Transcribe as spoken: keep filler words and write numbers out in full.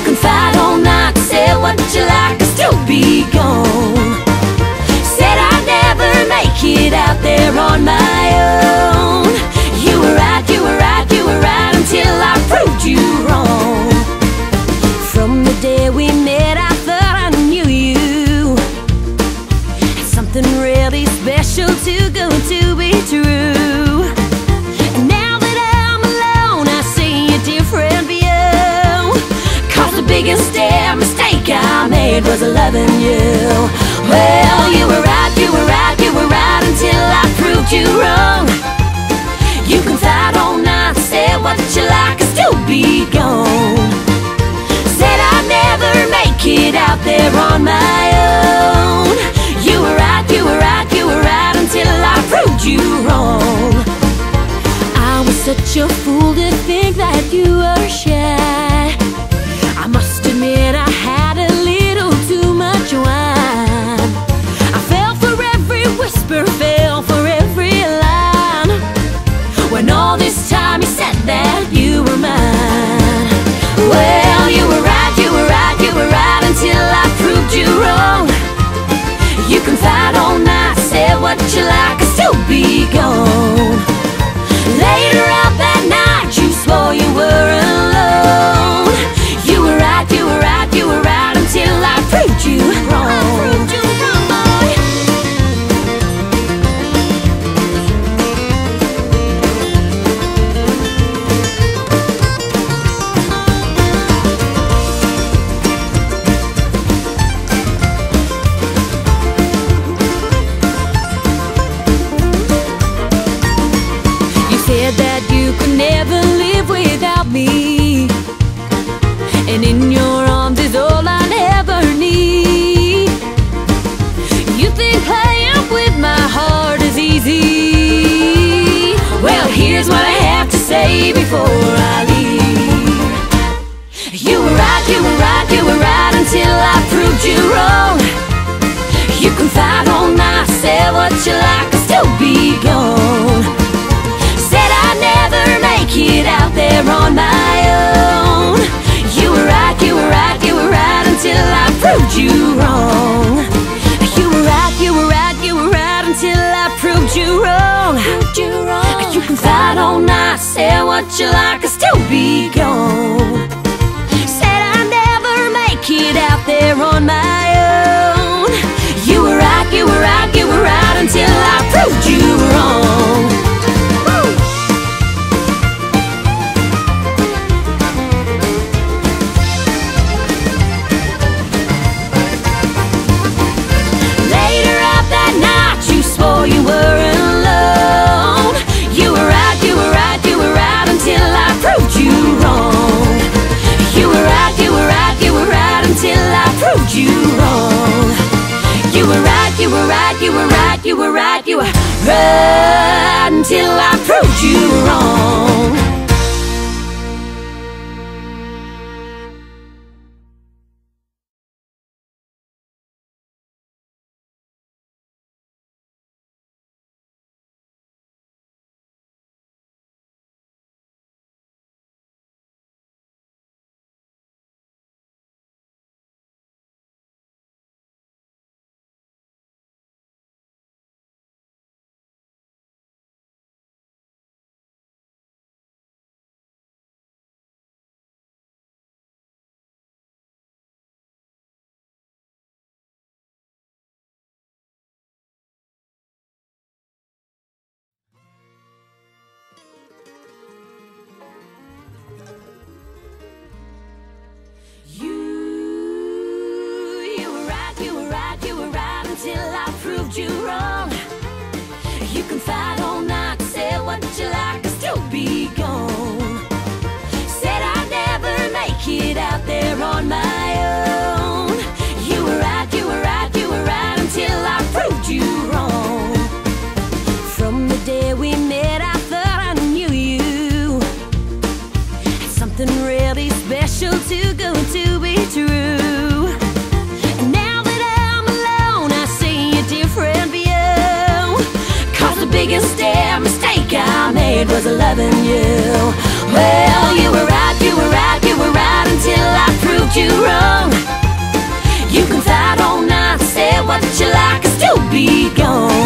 can fight all night, say what you like, I'll still be gone. Said I'd never make it out there on my own. You were right, you were right, you were right, until I proved you wrong. From the day we met, I thought I knew you. It's something really special, too good to be true. And now that I'm alone, I see a different view. Cause the biggest damn mistake I made was loving you. Well, you were right, you were right, you were right, until I proved you wrong. You can fight all night, say what you like, I'll still be gone. Said I'd never make it out there on my own. You were right, you were right, you were right, until I proved you wrong. I was such a fool to think that you were shy. I must admit I had a little too much wine. I fell for every whisper, fell for every line. When all this time you said that you were mine. Well, you were right, you were right, you were right, until I proved you wrong. You can fight all night, say what you like, I'll still be gone. Later out that night, you swore you were alone. You were right, you were right, you were right, until I proved you wrong. I proved you wrong, boy. You said that you could never live without me, and in your arms is all I'll ever need. You think playing with my heart is easy? Well, here's what I have to say before I leave. You were right, you were right, you were right, until I proved you wrong. You can fight all night, say what you like, I'll still be gone. Said I'd never make it out there on my own. You were right, you were right, you were right, until I proved you wrong. You were right, you were right, you were right, until I proved you wrong. Proved you wrong. You can fight all night, say what you like, I'll still be gone. Said I'd never make it out there on my own. You were right, you were right, you were right, until I proved you wrong. Woo! Later out that night, you swore you were alone. You were right, you were right, you were right, until I proved you wrong. You were right, you were right, you were right, until I proved you wrong. You were right, you were right, you were right, you were right, you were right, until I proved you wrong. Until I proved you wrong. You can fight all night, say what you like, I'll still be gone. Said I'd never make it out there on my own. You were right, you were right, you were right, until I proved you wrong. From the day we met, I thought I knew you. It's something really special, too good to be true. And now that I'm alone, I see a different view. Cause the biggest damn mistake I made was loving you. Well, you were right, you were right, you were right, until I proved you would you like us to be gone?